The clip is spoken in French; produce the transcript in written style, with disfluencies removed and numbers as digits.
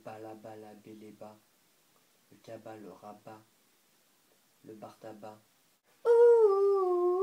bala bala béléba, le kaba, le rabat, le bar tabac. Ouh.